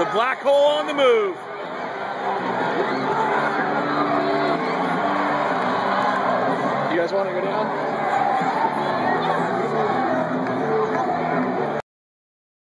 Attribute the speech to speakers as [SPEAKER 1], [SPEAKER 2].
[SPEAKER 1] The black hole on the move. You guys want to go down?